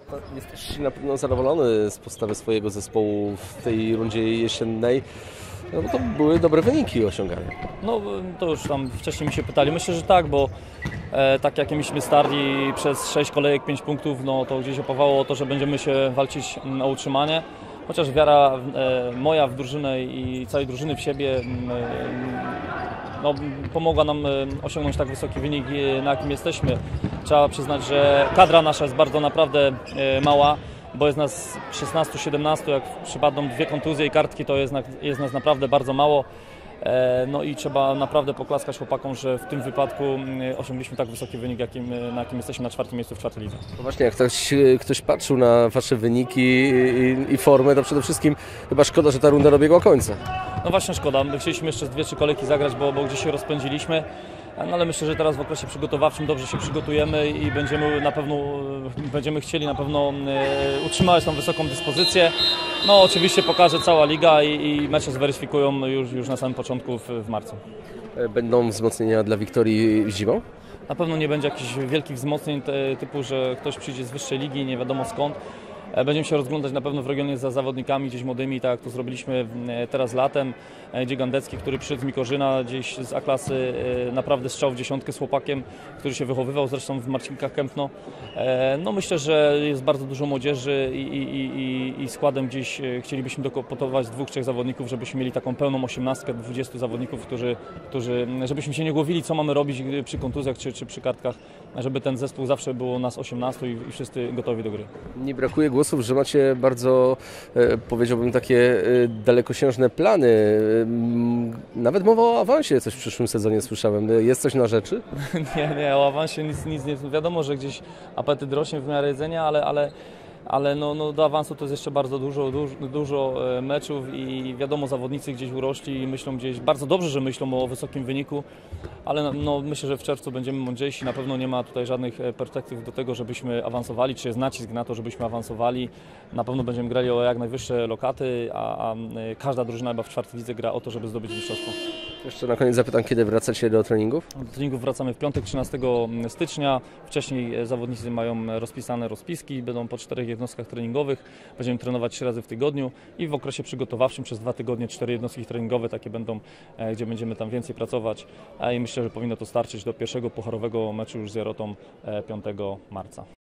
Jesteś na pewno zadowolony z postawy swojego zespołu w tej rundzie jesiennej, no bo to były dobre wyniki osiągane. No to już tam wcześniej mi się pytali. Myślę, że tak, bo tak jak mieliśmy start i przez 6 kolejek 5 punktów, no to gdzieś opawało o to, że będziemy się walczyć o utrzymanie. Chociaż wiara moja w drużynę i całej drużyny w siebie no, pomogła nam osiągnąć tak wysoki wynik, na jakim jesteśmy. Trzeba przyznać, że kadra nasza jest bardzo naprawdę mała, bo jest nas 16-17, jak przypadną 2 kontuzje i kartki, to jest nas naprawdę bardzo mało. No i trzeba naprawdę poklaskać chłopakom, że w tym wypadku osiągliśmy tak wysoki wynik, na jakim jesteśmy na 4. miejscu w 4. lidze. No właśnie, jak ktoś patrzył na Wasze wyniki i formę, to przede wszystkim chyba szkoda, że ta runda dobiegła końca. No właśnie szkoda, my chcieliśmy jeszcze z 2-3 kolejki zagrać, bo gdzieś się rozpędziliśmy. No ale myślę, że teraz w okresie przygotowawczym dobrze się przygotujemy i będziemy chcieli na pewno utrzymać tą wysoką dyspozycję. No oczywiście pokaże cała liga i mecze zweryfikują już na samym początku w marcu. Będą wzmocnienia dla Wiktorii zimą? Na pewno nie będzie jakichś wielkich wzmocnień typu, że ktoś przyjdzie z wyższej ligi, nie wiadomo skąd. Będziemy się rozglądać na pewno w regionie za zawodnikami gdzieś młodymi, tak jak to zrobiliśmy teraz latem. Gdzie Gandecki, który przyszedł z Mikorzyna, gdzieś z A-klasy, naprawdę strzał w dziesiątkę z chłopakiem, który się wychowywał zresztą w Marcinkach Kępno. No myślę, że jest bardzo dużo młodzieży i składem gdzieś chcielibyśmy dokopotować 2-3 zawodników, żebyśmy mieli taką pełną 18, 20 zawodników, żebyśmy się nie głowili, co mamy robić przy kontuzjach czy przy kartkach, żeby ten zespół zawsze było nas 18 i wszyscy gotowi do gry. Nie brakuje głosów, że macie bardzo, powiedziałbym, takie dalekosiężne plany. Nawet mowa o awansie coś w przyszłym sezonie słyszałem. Jest coś na rzeczy? Nie, o awansie nic nie. Wiadomo, że gdzieś apetyt rośnie w miarę jedzenia, ale no, do awansu to jest jeszcze bardzo dużo meczów i wiadomo, zawodnicy gdzieś urośli i myślą gdzieś, bardzo dobrze, że myślą o wysokim wyniku, ale no, myślę, że w czerwcu będziemy mądrzejsi, na pewno nie ma tutaj żadnych perspektyw do tego, żebyśmy awansowali, czy jest nacisk na to, żebyśmy awansowali. Na pewno będziemy grali o jak najwyższe lokaty, a każda drużyna chyba w 4. lidze gra o to, żeby zdobyć mistrzostwo. Jeszcze na koniec zapytam, kiedy wracacie do treningów? Do treningów wracamy w piątek, 13 stycznia. Wcześniej zawodnicy mają rozpisane rozpiski, będą po 4 jednostkach treningowych. Będziemy trenować 3 razy w tygodniu i w okresie przygotowawczym przez 2 tygodnie 4 jednostki treningowe, takie będą, gdzie będziemy tam więcej pracować. I myślę, że powinno to starczyć do pierwszego pucharowego meczu już z Jarotą 5 marca.